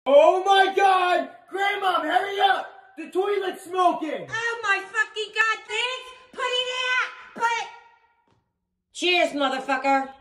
Oh my God! Grandma, hurry up! The toilet's smoking! Oh my fucking God, thanks! Put it out! Put it... Cheers, motherfucker!